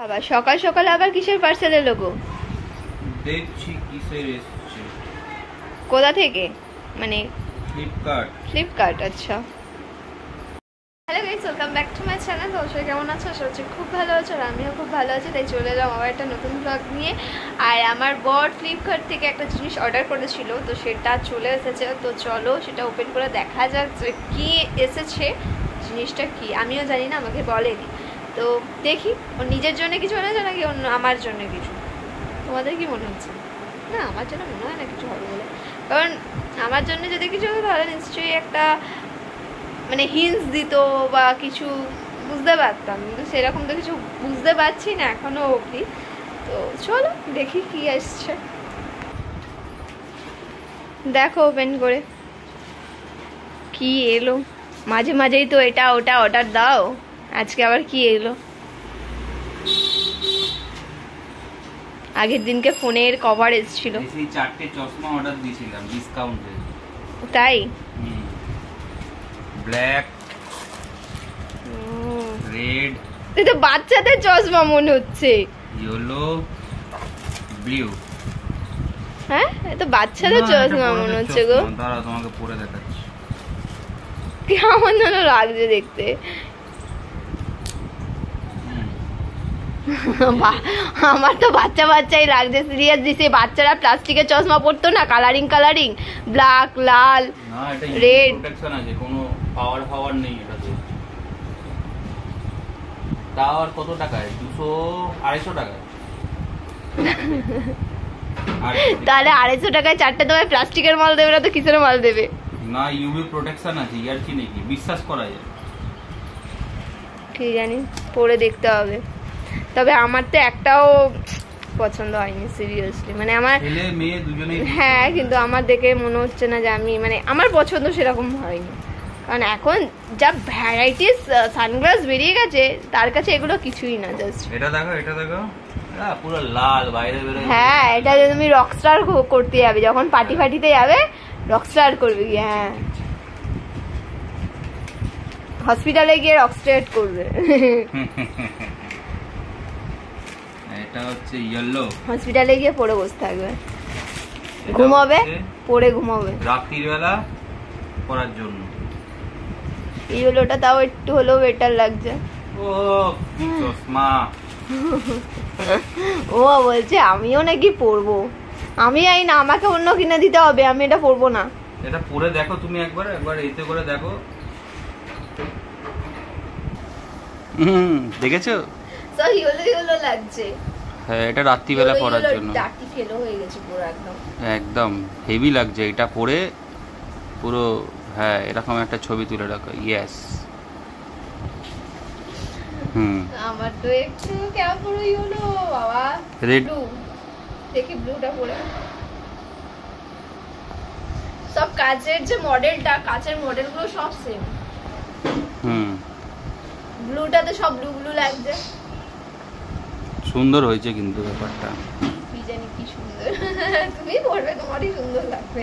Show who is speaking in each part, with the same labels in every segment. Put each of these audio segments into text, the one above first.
Speaker 1: বাবা সকাল সকাল আবার কিসের পার্সেল এলো গো?
Speaker 2: দেখছি কিসের এসেছে।
Speaker 1: কোথা থেকে? মানে
Speaker 2: ফ্লিপকার্ট।
Speaker 1: আচ্ছা। Hello guys, welcome back to my channel. তো সবাই কেমন আছো? আশা করছি খুব ভালো আছো, আর আমিও খুব ভালো আছি। তাই চলে এলাম আবার একটা নতুন ব্লগ নিয়ে। আর আমার বর ফ্লিপকার্ট থেকে একটা জিনিস অর্ডার করেছিল, তো সেটা চলে এসেছে। তো চলো সেটা ওপেন করে দেখা যাক যে কী এসেছে, জিনিসটা কি। আমিও জানি না, আমাকে বলেনি। তো দেখি ও নিজের জন্য কিছু এনেছে নাকি অন্য আমার জন্য কিছু। তোমাদের কি মনে হচ্ছে? না, আমার জন্য মনে হয় না কিছু হবে বলে, কারণ আমার জন্য যদি কিছু হতো তাহলে নিশ্চয়ই একটা মানে হিন্টস দিত বা কিছু বুঝতে পারতাম, কিন্তু সেরকম তো কিছু বুঝতে পারছি না এখনো অবধি। তো চলো দেখি কি আসছে, দেখো ওপেন করে কি এলো। মাঝে মাঝেই তো এটা ওটা অর্ডার দাও, আজকে আবার কি এলো? আগের দিনকে ফোনের কভার এসেছিল,
Speaker 2: এই চারটে চশমা অর্ডার দিয়েছিলাম ডিসকাউন্টে।
Speaker 1: তাই?
Speaker 2: ব্ল্যাক, রেড,
Speaker 1: এটা বাচ্চাদের চশমা মনে হচ্ছে।
Speaker 2: Yellow, blue.
Speaker 1: হ্যাঁ, এটা বাচ্চাদের চশমা মনে হচ্ছে গো।
Speaker 2: দাঁড়াও তোমাকে পরে দেখাচ্ছি।
Speaker 1: কেমন যেন লাগছে দেখতে। আমার তো বাচ্চা বাচ্চাই লাগছে সিরিয়াসলি। সে বাচ্চারা প্লাস্টিকের চশমা পরতো না, কালারিং ব্ল্যাক, লাল, রেড।
Speaker 2: প্রোটেকশন আছে, কোনো পাওয়ার নেই এটাতে। তাও আর কত টাকায়? 200-250 টাকায়।
Speaker 1: তাহলে 250 টাকায় চারটে তোমায় প্লাস্টিকের মাল দেবে না তো কিসের মাল দেবে?
Speaker 2: না, ইউভি প্রোটেকশন আছে, ইয়ার কি নাকি বিশ্বাস করা যায়।
Speaker 1: কি জানি, পরে দেখতে হবে। তবে আমার তো একটাও পছন্দ হয়নি সিরিয়াসলি, মানে আমার
Speaker 2: ছেলে মেয়ে দুজনেই।
Speaker 1: হ্যাঁ, কিন্তু আমার দেখে মনে হচ্ছে না যে আমি মানে আমার পছন্দ সেরকম হয়নি, কারণ এখন যা ভ্যারাইটিস সানগ্লাস বেরিয়ে গেছে তার কাছে এগুলো কিছুই না। জাস্ট
Speaker 2: এটা দেখো, পুরো লাল বাইরে বেরোয়।
Speaker 1: হ্যাঁ, এটা যে তুমি রকস্টার করতে যাবে, যখন পার্টিতে যাবে রকস্টার করবে গিয়ে। হ্যাঁ, হসপিটালে গিয়ে রকস্টার করবে।
Speaker 2: এটা হচ্ছে ইয়েলো,
Speaker 1: হসপিটালে গিয়ে পরে বসে থাকবে, ঘুমাবে, পরে ঘুমাবে
Speaker 2: রাত্রিবেলা পরার জন্য।
Speaker 1: ইয়েলোটা তাও একটু হলেও বেটার লাগছে।
Speaker 2: ও চশমা।
Speaker 1: ও বলছে আমিও নাকি পরবো। আমি জানি না, আমাকে অন্য কিনে দিতে হবে, আমি এটা পরবো না।
Speaker 2: এটা পরে দেখো তুমি একবার এইতে করে দেখো। দেখেছো?
Speaker 1: সো ইয়েলো লাগছে।
Speaker 2: হ্যাঁ, এটা রাত্রিবেলা পরার জন্য।
Speaker 1: ডার্টি ফেলো হয়ে গেছে পুরো,
Speaker 2: একদম হেভি লাগছে এটা পরে পুরো। হ্যাঁ, এরকম একটা ছবি তুলে রাখো। ইয়েস।
Speaker 1: আমার তো একটু কেমন পুরো ইয়েলো বাবা।
Speaker 2: রেড,
Speaker 1: দেখি ব্লুটা পরে। সব কাচের যে মডেলটা, কাচের মডেলগুলো সব সেম। ব্লুটাতে সব ব্লু লাগছে।
Speaker 2: সুন্দর হয়েছে কিন্তু ব্যাপারটা।
Speaker 1: কি জানি কি সুন্দর। তুমি পরবে, তোমারই সুন্দর লাগবে।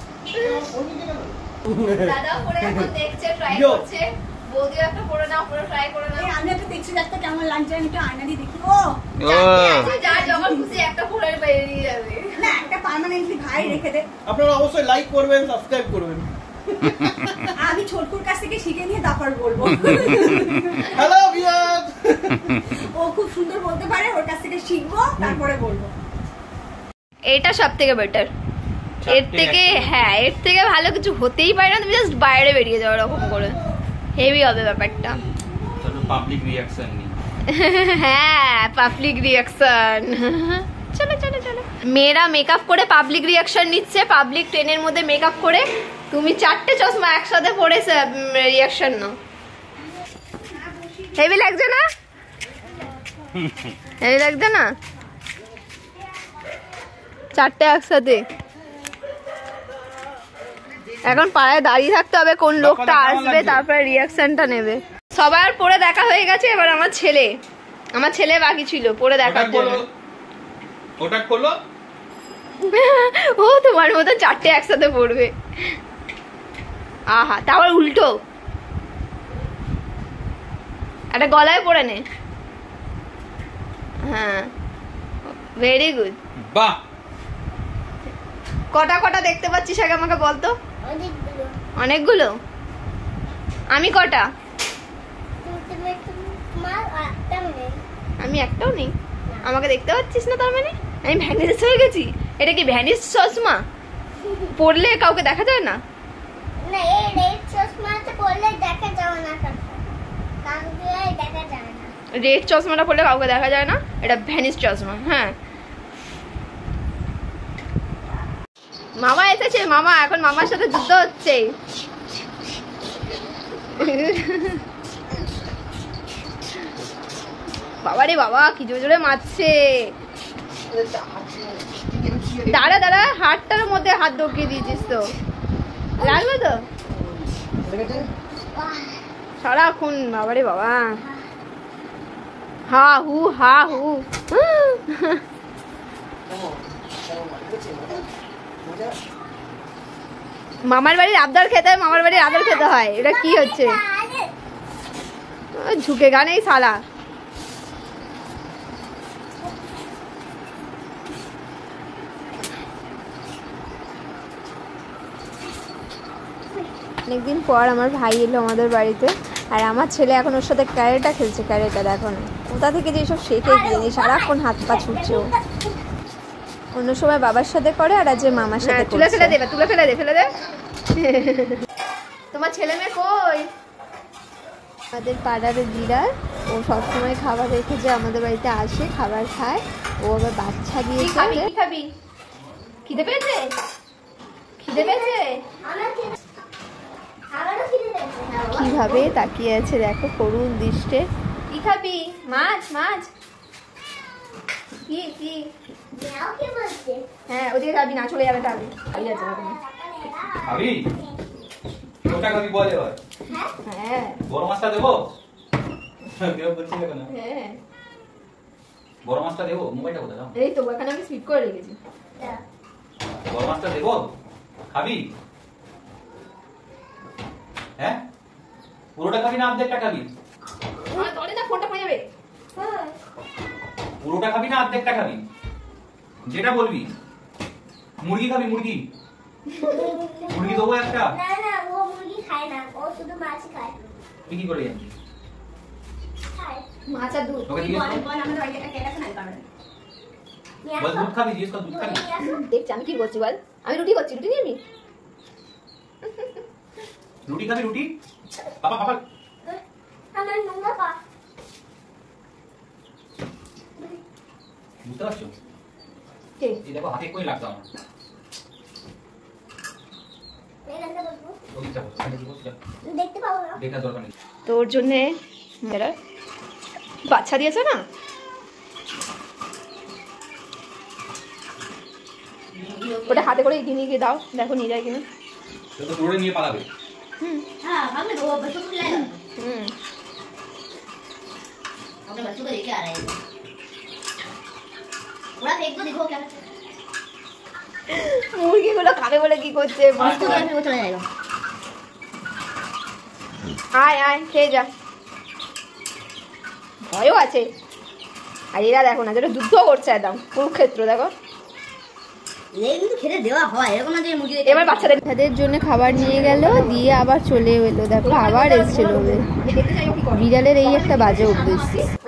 Speaker 1: দাদা পরে এখন দেখছে, ট্রাই করছে। বৌদি একটা পরে নাও, পরে ট্রাই করে নাও।
Speaker 3: আমি একটা দেখছি একটা কেমন লাগছে, আমি একটু আয়না দিয়ে দেখি। ও
Speaker 1: যা যখন খুশি একটা পরে বেরিয়ে যাবে।
Speaker 3: না, একটা পার্মানেন্টলি ভাই রেখে দে।
Speaker 4: আপনারা অবশ্যই লাইক করবেন, সাবস্ক্রাইব করবেন।
Speaker 3: আমি ছোটকুর কাছ থেকে শিখে নিয়ে তারপর বলবো।
Speaker 4: Hello viewers.
Speaker 3: ও খুব সুন্দর বলতে পারে, ওর কাছ থেকে শিখবো, তারপরে বলবো।
Speaker 1: এটা সবথেকে বেটার। এর থেকে হ্যাঁ, এর থেকে ভালো কিছু হতেই পারে না। তুমি জাস্ট বাইরে বেরিয়ে যাও এরকম করে, হেভি হবে ব্যাপারটা।
Speaker 2: চলো পাবলিক রিঅ্যাকশন নি।
Speaker 1: হ্যাঁ, পাবলিক রিঅ্যাকশন। চলো চলো চলো। মেয়েরা মেকআপ করে পাবলিক রিঅ্যাকশন নিচ্ছে, পাবলিক ট্রেনের মধ্যে মেকআপ করে। তুমি চারটে চশমা একসাথে পরে রিঅ্যাকশন নাও। হেভি লাগছে না? হেভি লাগছে না? চারটে একসাথে। এখন পায়ে দাঁড়িয়ে থাকতে হবে, কোন লোকটা আসবে তারপরে রিঅ্যাকশনটা নেবে। সবার পরে দেখা হয়ে গেছে, এবার আমার ছেলে বাকি ছিল পরে দেখার জন্য।
Speaker 2: ওটা খোলো।
Speaker 1: ও তোমার মতো চারটে একসাথে পড়বে। আহা, তারপর উল্টো একটা গলায় পরে নে। হ্যাঁ, ভেরি গুড।
Speaker 2: বাহ,
Speaker 1: কটা কটা দেখতে পাচ্ছিস আগে আমাকে বলতো? অনেকগুলো। আমি কটা? আমি একটাও নেই। আমাকে দেখতে পাচ্ছিস না তার মানে? আমি ভ্যানিস হয়ে গেছি? এটা কি ভ্যানিস চশমা? পড়লে কাউকে দেখা যায় না?
Speaker 5: না, এই রেড চশমাটা পরলে দেখা যায় না কাউকে, দেখা যায় না।
Speaker 1: রেড চশমাটা পড়লে কাউকে দেখা যায় না, এটা ভ্যানিস চশমা। হ্যাঁ, মামা এসেছে। মামা এখন মামার সাথে যুদ্ধ হচ্ছে। বাবা রে বাবা, কি জোরে জোরে মারছে। দাঁড়া দাঁড়া, হাতটার মধ্যে হাত ঢুকিয়ে দিয়েছিস তো, লাগবে তো সারাক্ষণ। বাবা রে বাবা, হা হু হা হু। মামার বাড়ির আবদার খেতে হয়, মামার বাড়ির আদর খেতে হয়। এটা কি হচ্ছে? ঝুঁকে গানেই শালা। অনেকদিন পর আমার ভাই এলো আমাদের বাড়িতে, আর আমার ছেলে এখন ওর সাথে ক্যারেটা খেলছে। ক্যারেটা দেখো না, কোথা থেকে যে সব শেখে গিয়ে সারাক্ষণ হাত পা ছুটছে। অন্য সময় বাবার সাথে করে, আর আজ মামার সাথে। তুলে ফেলে দেবে, তুলে ফেলে দে, ফেলে দে। তোমার ছেলে মেয়ে কই? আমাদের পাড়ার বিড়াল, ও সবসময় খাবার রেখে যে আমাদের বাড়িতে আসে, খাবার খায়। ও আবার বাচ্চা দিয়েছে। কি খাবি? খিদে পেয়েছে? খিদে পেয়েছে? কিভাবে তাকিয়ে আছে দেখো করুণ দৃষ্টে। কি খাবি? মাছ? মাছ কি কি? হ্যাঁ, ওদিকে খাবি না, চলে যাবে তাহলে। খাই আছে না তুমি?
Speaker 2: খাবি? কোনটা খাবি বল এবার।
Speaker 1: হ্যাঁ,
Speaker 2: বড় মাছটা দেবো? কেউ বলছে কেন?
Speaker 1: হ্যাঁ,
Speaker 2: বড় মাছটা দেবো? মোবাইলটা কোথায় দাও?
Speaker 1: এই তো ওখানে আমি স্পিড করে রেখেছি।
Speaker 2: বড় মাছটা দেবো? খাবি? হ্যাঁ, পুরোটা খাবি না অর্ধেকটা খাবি?
Speaker 1: ধরে না, ফোনটা পড়ে যাবে।
Speaker 2: পুরোটা খাবি না অর্ধেকটা খাবি? যেটা বলবি। মুরগি খাবি? মুরগি মুরগি দেবো একটা?
Speaker 5: না না, ও মুরগি খায় না, ও শুধু মাছ খায়।
Speaker 2: তুই কি করে জানছিস?
Speaker 5: খায়।
Speaker 1: মাছ আর দুধ।
Speaker 2: তোকে জিজ্ঞেস কর।
Speaker 1: আমাদের বাড়িতে একটা কেক আছে না, পারবে।
Speaker 2: বল দুধ খাবি? জিজ্ঞেস কর দুধ খাবি?
Speaker 1: দেখছি আমি কি করছি বল। আমি রুটি করছি, রুটি নিয়ে নি।
Speaker 2: রুটি খাবি? রুটি পাপা পাপা
Speaker 5: আমার নোংরা পা।
Speaker 2: বুঝতে পারছো?
Speaker 1: কে?
Speaker 2: এই দেখো হাতে কই লাগতো আমার।
Speaker 5: এখানটা বসবো।
Speaker 2: ওদিকটা বস, এখানে বস যা।
Speaker 5: দেখতে পাবো না।
Speaker 2: দেখার দরকার নেই।
Speaker 1: তোর জন্যে মেয়েরা বাচ্চা দিয়েছে না, ওটা হাতে করে এগিয়ে নিয়ে গিয়ে দাও, দেখো নিয়ে যায় কিনা।
Speaker 2: তো তো দৌড়ে নিয়ে পালাবে।
Speaker 6: हाँ हम लोग बच्चों को खिलाएगा
Speaker 1: হুম,
Speaker 6: अपने बच्चों को लेके आ रहे हैं पूरा फेंक दो देखो क्या
Speaker 1: মুরগিগুলো খাবে বলে কি করছে?
Speaker 6: बच्चों को वो चला जाएगा
Speaker 1: আয় আয়, খেয়ে যা। ভয়ও আছে। আর এরা দেখো না, যেটা যুদ্ধ করছে একদম কুরুক্ষেত্র। দেখো
Speaker 6: लेकिन तो खेले देवा हवा है ना जो मुझे
Speaker 1: এবার বাচ্চাদের জন্য খাবার নিয়ে গেল, দিয়ে আবার চলে এলো। দেখো আবার এসেছিল। বিড়ালের এই একটা বাজে অভ্যেস।